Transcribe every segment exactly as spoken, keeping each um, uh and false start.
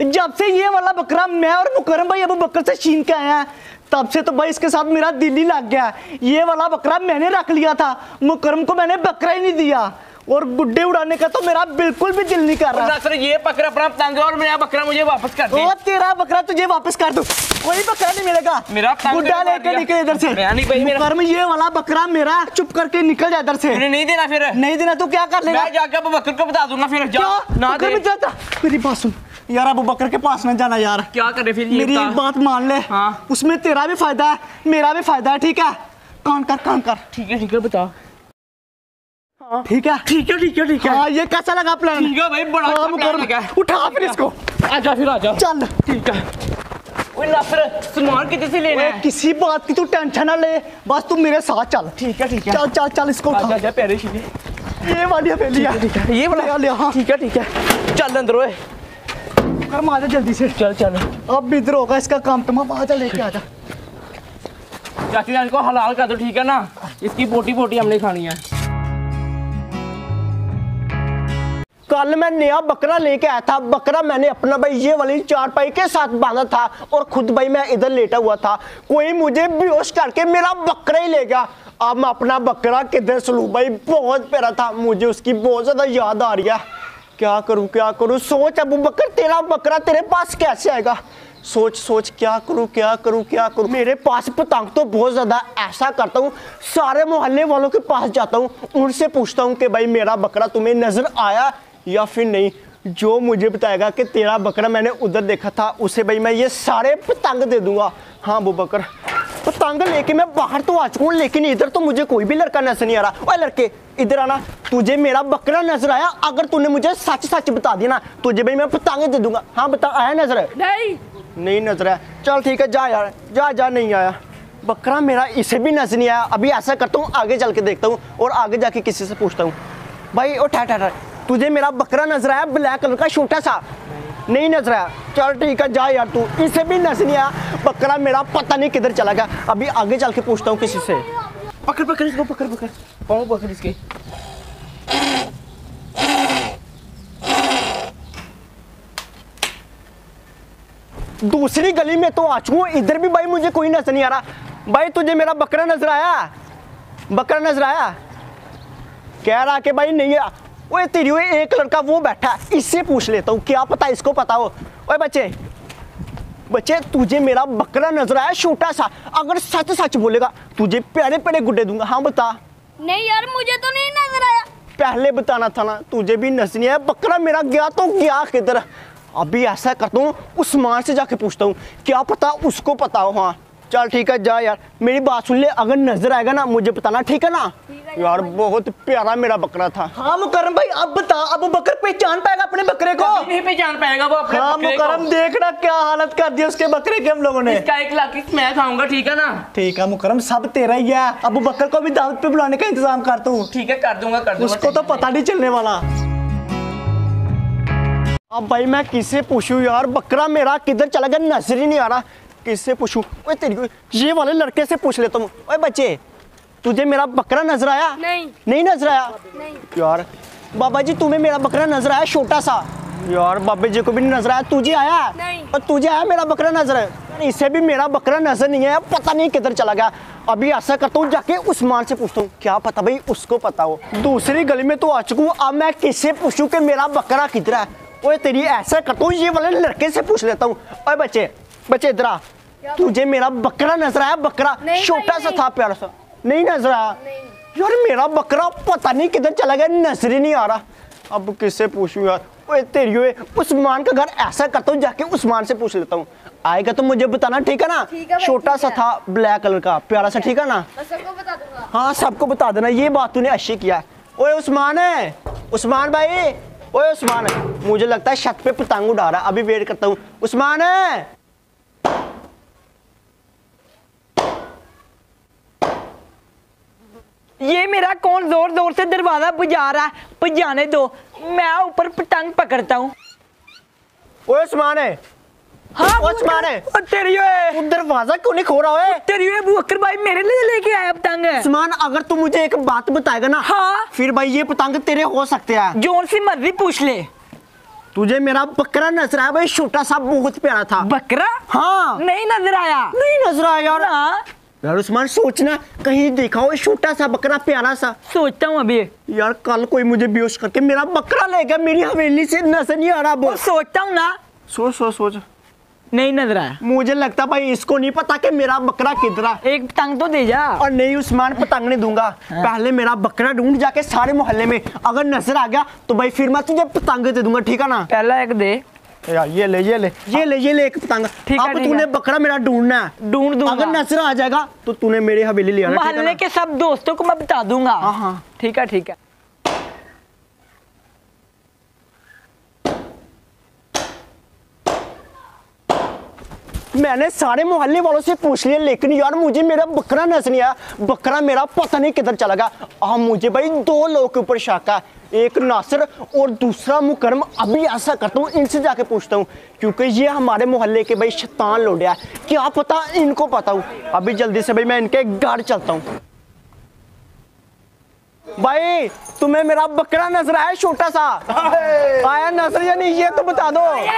जब से ये वाला बकरा मैं और मुकरम भाई अबू बकर से छीन के आया है तब से तो भाई इसके साथ मेरा दिल ही लग गया। ये वाला बकरा मैंने रख लिया था, मुकरम को मैंने बकरा ही नहीं दिया और गुड्डे उड़ाने का तो मेरा बिल्कुल भी दिल नहीं कर रहा। सर ये बकरा अपना पतंग और मेरा बकरा मुझे वापस कर दे। ओ तेरा बकरा तुझे वापस कर दूं, कोई बकरा नहीं मिलेगा। मेरा गुड्डा लेके निकल इधर से। मुकरम ये वाला बकरा मेरा, चुप करके निकल जा इधर से। नहीं देना फिर नहीं देना तो क्या कर लेगा? मैं जाके अबू बकर को बता दूंगा फिर। जा ना दे। मेरी बात सुन यार, अबू बकर के पास ना जाना यार। क्या करे फिर? मेरी एक बात मान ले। हाँ। उसमें तेरा भी फायदा है मेरा भी फायदा है, ठीक है? कान कर कान कर। ठीक है ठीक है बता। ठीक है ठीक है ठीक है ठीक है। हाँ ये कैसा लगा प्लान? ठीक है भाई बड़ा अच्छा प्लान लगा। उठा फिर इसको। आजा फिर आजा। चल ठीक है। ओए ना फिर सामान कितने से लेना है? किसी बात की तू टेंशन ना ले, बस तू मेरे साथ चल। ठीक है ठीक है। चल चल चल इसको उठा। आजा प्यारे शीले। ये वाली हवेली है। ठीक है ये वाला ले। हाँ ठीक है ठीक है। चल अंदर ओए। कर आजा जल्दी से। चल चल। अब इधर होगा इसका काम, तुम आजा लेके आजा। चाची जान को हलाल कर दो ठीक है ना, इसकी बोटी बोटी हमने खानी है। कल मैं नया बकरा लेके आया था। बकरा मैंने अपना भाई ये वाली चारपाई के साथ बांधा था और खुद भाई मैं इधर लेटा हुआ था। कोई मुझे बेहोश करके मेरा बकरा ही ले गया। अब मैं अपना बकरा किधर सुलूं भाई, बहुत प्यारा था, मुझे उसकी बहुत ज्यादा याद आ रही है। क्या करूं क्या करूं? सोच अबू बकर, तेरा बकरा तेरे पास कैसे आएगा? सोच सोच क्या करूं क्या करूं क्या करूं? मेरे पास पतंग तो बहुत ज्यादा, ऐसा करता हूँ सारे मोहल्ले वालों के पास जाता हूँ, उनसे पूछता हूँ कि भाई मेरा बकरा तुम्हें नजर आया या फिर नहीं। जो मुझे बताएगा कि तेरा बकरा मैंने उधर देखा था, उसे भाई मैं ये सारे पतंग दे दूंगा। हाँ अबू बकर, पतंग लेके मैं बाहर तो आ चुका हूँ, लेकिन इधर तो मुझे कोई भी लड़का नजर नहीं आ रहा। ओए लड़के इधर आना, तुझे मेरा बकरा नजर आया? अगर तूने मुझे सच सच बता दिया ना, तुझे भाई मैं पतंग दे दूंगा। हाँ बता, आया नजर? नहीं नहीं नजर आया। चल ठीक है जा यार, जा जा। नहीं आया बकरा मेरा, इसे भी नजर नहीं आया। अभी ऐसा करता हूँ आगे चल के देखता हूँ और आगे जाके किसी से पूछता हूँ। भाई ओ ठहर ठहर, तुझे मेरा बकरा नजर आया ब्लैक कलर का छोटा सा? नहीं नजर आया। चल ठीक है जा यार, तू इसे भी नजर नहीं आया। बकरा मेरा पता नहीं किधर चला गया। अभी आगे चल के पूछता हूँ किसी से। पकड़ पकड़ इसको, पकड़ पकड़ पाँव पकड़ इसके। दूसरी गली में तो आ चुका हूँ, इधर भी भाई मुझे कोई नजर नहीं आ रहा। भाई तुझे मेरा बकरा नजर आया? बकरा नजर आया? कह रहा कि भाई नहीं है। ओए तेरी ओए एक लड़का वो बैठा है, इससे पूछ लेता हूँ, क्या पता इसको पता हो। ओए बच्चे बच्चे, तुझे मेरा बकरा नजर आया छोटा सा? अगर सच सच बोलेगा तुझे प्यारे प्यारे गुड्डे दूंगा। हाँ बता। नहीं यार मुझे तो नहीं नजर आया। पहले बताना था ना, तुझे भी नजर नहीं आया। बकरा मेरा गया तो गया किधर? अभी ऐसा करता हूँ उस्मान से जाके पूछता हूँ, क्या पता उसको पता हो। हाँ चल ठीक है जा यार, मेरी बात सुन ले, अगर नजर आएगा ना मुझे बताना, ठीक है ना? यार बहुत प्यारा मेरा बकरा था। हाँ मुकरम भाई अब बता, अब बकर पहचान पाएगा अपने बकरे को? नहीं पहचान पाएगा वो अपने हाँ, बकरे को। मुकरम देखना क्या हालत कर दी उसके बकरे की हम लोगों ने। इसका एक लाख मैं खाऊंगा ठीक है ना? ठीक है मुकरम, सब तेरा ही है। अब बकर को भी दावत पे बुलाने का इंतजाम करता हूँ। ठीक है कर दूंगा कर दूंगा। उसको तो पता नहीं चलने वाला। अब भाई मैं किससे पूछूं यार, बकरा मेरा किधर चला गया नजर ही नहीं आ रहा। किससे पूछूं? ओए तेरी ये वाले लड़के से पूछ लेता हूँ। ओए बच्चे तुझे मेरा बकरा नजर आया? नहीं नहीं नजर आया? नहीं यार बाबा जी तुम्हें मेरा बकरा नजर आया छोटा सा? यार बाबा जी को भी नहीं नजर आया। तुझे आया? नहीं। और तुझे आया मेरा बकरा नजर आया? इसे भी मेरा बकरा नजर नहीं आया, पता नहीं किधर चला गया। अभी ऐसा करता हूँ जाके उस्मान से पूछता हूँ, क्या पता भाई उसको पता हो। दूसरी गली में तो आ चुका हूँ, अब मैं किससे पूछूं कि मेरा बकरा किधर है? ओए तेरी ऐसा करता हूँ ये वाले लड़के से पूछ लेता हूँ। ओए बच्चे बच्चे इधर आ, तुझे मेरा बकरा नजर आया? बकरा छोटा सा था प्यारा सा? नहीं नजर आया? यार मेरा बकरा पता नहीं किधर चला गया, नजर ही नहीं आ रहा। अब किससे पूछूं यार? ओए तेरी ओए उस्मान का घर, ऐसा करता हूँ जाके उस्मान से पूछ लेता हूँ। आएगा तो मुझे बताना, ठीक है ना? छोटा सा था ब्लैक कलर का प्यारा सा, ठीक है ना? मैं सबको बता दूंगा। हाँ सबको बता देना, ये बात तूने अच्छी किया है। ओए उस्मान है, उस्मान भाई, ओए उस्मान है। मुझे लगता है छत पे पतंग उड़ा रहा है, अभी वेट करता हूँ। उस्मान है, ये मेरा कौन जोर जोर से दरवाजा बजा रहा है? बजाने दो, मैं ऊपर पतंग पकड़ता हूँ। ओए उस्मान है। हाँ उस्मान है। तेरी तू दरवाजा क्यों नहीं खोल रहा है? तेरी अबू बकर भाई मेरे लिए लेके आया पतंग। उस्मान अगर तू मुझे एक बात बताएगा ना, हाँ, फिर भाई ये पतंग तेरे हो सकते हैं। जोन सी मर्जी पूछ ले। तुझे मेरा बकरा नजर आया भाई, छोटा सा बहुत प्यारा था। बकरा? हाँ नहीं नजर आया। नहीं नजर आया यार। ना। यार उस्मान सोचना, कहीं देखा हो छोटा सा बकरा प्यारा सा। सोचता हूँ अभी। यार कल कोई मुझे बेहोश करके मेरा बकरा ले गया, मेरी हवेली से नजर नहीं आ रहा। वो सोचता हूँ ना। सोच सोच सोच। नहीं नजर आया। मुझे लगता भाई इसको नहीं पता कि मेरा बकरा किधर है। एक पतंग तो दे जा। और नहीं उस्मान, पतंग नहीं दूंगा। हाँ। पहले मेरा बकरा ढूंढ जाके सारे मोहल्ले में, अगर नजर आ गया तो भाई फिर मैं तुझे पतंग दे दूंगा, ठीक है ना। पहला एक दे। यार ये ले ये ले ये ले ये ले एक पतंग। ठीक है, अब ठीक तूने है। बकरा मेरा ढूंढना है। ढूंढ दूंगा। अगर नजर आ जाएगा तो तूने मेरी हवेली ले आना, ठीक है मोहल्ले ना? के सब दोस्तों को मैं बता दूंगा। हाँ हाँ ठीक है ठीक है। मैंने सारे मोहल्ले वालों से पूछ लिया, लेकिन यार मुझे मेरा बकरा नजर नहीं आया। बकरा मेरा पता नहीं किधर चला गया। अब मुझे भाई दो लोगों के ऊपर शक है, एक नासिर और दूसरा मुकरम। अभी ऐसा करता हूँ, इनसे जाके पूछता हूँ, क्योंकि ये हमारे मोहल्ले के भाई शैतान लोड़े हैं। क्या पता इनको पता हो। अभी जल्दी से भाई मैं इनके घर चलता हूँ। भाई तुम्हें मेरा बकरा नजर आया छोटा सा? आया नजर या नहीं ये तो बता दो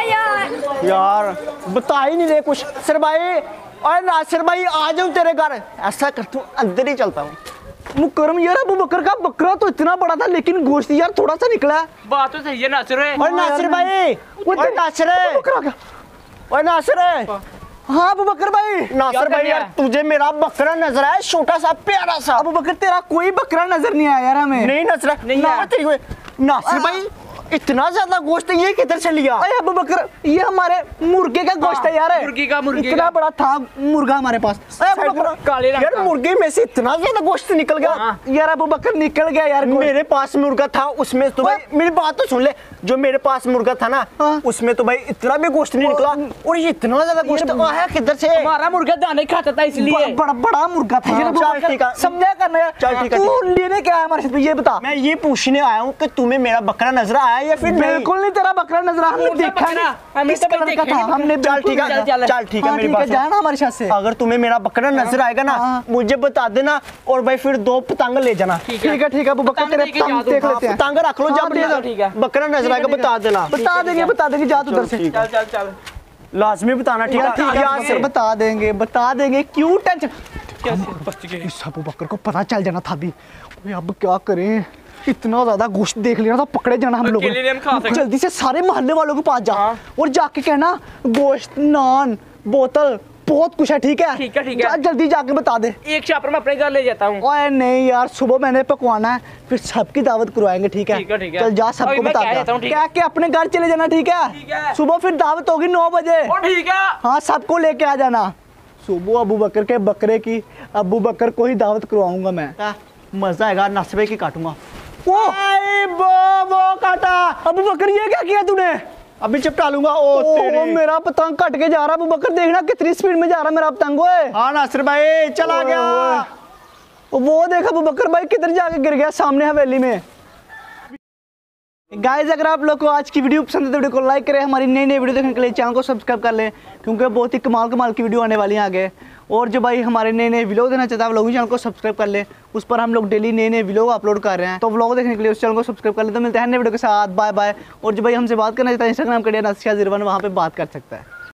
यार यार। बता ही नहीं रहे कुछ। सर भाई, अरे नासिर भाई आ जाऊं तेरे घर? ऐसा करता हूँ अंदर ही चलता हूँ। मुकरम यार, अबू बकर का बकरा तो इतना बड़ा था, लेकिन गोश्त यार थोड़ा सा निकला। बात तो सही है नासिर। और नासिर भाई, और नासिर है, और नासिर है। हाँ अबू बकर भाई। नासिर भाई यार तुझे मेरा बकरा नजर आया, छोटा सा प्यारा सा। अबू बकर तेरा कोई बकरा नजर नहीं आया यार हमें। नहीं नजर नहीं ना आया। तेरी कोई। नासिर भाई इतना ज्यादा गोश्त ये किधर से लिया? अरे अबू बकर ये हमारे मुर्गे का गोश्त है यार। मुर्गी का मुर्गी इतना का। बड़ा था मुर्गा हमारे पास। अरे अबू बकर, काले रंग यार का। मुर्गे में से इतना ज्यादा गोश्त निकल गया। हाँ। यार अबू बकर निकल गया यार गोश्त। मेरे पास मुर्गा था, उसमें तो भाई मेरी बात तो सुन ले। जो मेरे पास मुर्गा था ना, हाँ। उसमें तो भाई इतना भी गोश्त नहीं निकला। और ये इतना ज्यादा गोश्त आया किधर से? हमारा मुर्गा दाने खाता था इसलिए। बड़ा बड़ा मुर्गा था यार। अबू चल बकर, ठीक है। समझा करना यार। चल ठीक है, तू लेने क्या आया हमारे साथ ये बता। मैं ये पूछने आया हूँ कि तुम्हें मेरा बकरा नजर आया या फिर नहीं? बिल्कुल नहीं तेरा बकरा नजर आया। हमने कौन सा देखा बकरा? नहीं हमने किस तो भाई कलर का देखा था। नहीं। हमने चल ठीक है, चल, चल। चल ठीक है, हाँ, मेरी ठीक है, बात सुन। जाना हमारे साथ से। अगर तुम्हें मेरा बकरा नजर आएगा ना, हाँ। मुझे बता देना, और भाई फिर दो पतंग ले जाना। ठीक है। ठीक है ठीक है अबू बकर पतंग तेरे लेके पतंग जा दूं। देख हाँ, लेते हैं। पतंग रख लो हाँ, जब दे दो, ठीक है। बकरा नजर आएगा बता देना। बता देंगे बता देंगे जा तू उधर से। ठीक है। चल चल चल। लाजमी बताना, ठीक है? ठीक है यहाँ से। बता देंगे बता देंगे क्यों टेंशन। कैसे बच गए? इस अबू बकर को पता चल जाना था अभी। ओए, अब क्या करें, इतना ज्यादा गोश्त देख लिया था, पकड़े जाना हम लोगों अकेले नहीं हम खा सकते। जल्दी से सारे मोहल्ले वालों के पास जा हाँ। और जाके कहना गोश्त नान बोतल बहुत कुछ है, ठीक है? ठीक है, ठीक है। जा, जल्दी जाके बता दे। एक शापर मैं अपने घर ले जाता हूँ। ओए नहीं यार, सुबह मैंने पकवाना है, फिर सबकी दावत करवाएंगे, ठीक है? ठीक है, ठीक है। चल जा सबको अभी मैं बता कह दे। देता हूँ, ठीक है। कह के अपने घर चले जाना, ठीक है? ठीक है। सुबह फिर दावत होगी नौ बजे। ओ ठीक है। हाँ सबको लेके आ जाना। सुबह अबू बकर के बकरे की अबू बकर को ही दावत करवाऊंगा मैं। मजा आएगा, नस्बे की काटूंगा। वो आई वो वो काटा। अबू बकर ये क्या किया तूने? अभी चिपटा लूंगा। ओ ओ, तेरी। मेरा पतंग कट के जा रहा। अबू बकर देखना कितनी स्पीड में जा रहा मेरा पतंग। ओए हाँ नासिर भाई चला ओए, गया। ओए। वो देख अबू बकर भाई किधर जाके गिर गया सामने हवेली में। गाइस अगर आप लोग को आज की वीडियो पसंद है तो वीडियो को लाइक करें, हमारी नई नई वीडियो देखने के लिए चैनल को सब्सक्राइब कर लें, क्योंकि बहुत ही कमाल कमाल की वीडियो आने वाली है आगे। और जो भाई हमारे नए नए व्लॉग देना चाहता है वो लोग भी चैनल को सब्सक्राइब कर लें, उस पर हम लोग डेली नए नए व्लॉग अपलोड कर रहे हैं, तो व्लॉग देखने के लिए उस चैनल को सब्सक्राइब कर लें। तो मिलते हैं नए वीडियो के साथ, बाय बाय। और जो भाई हमसे बात करना चाहता है इंस्टाग्राम के लिए नसिया ज़ीरो वन, वहाँ पर बात कर सकता है।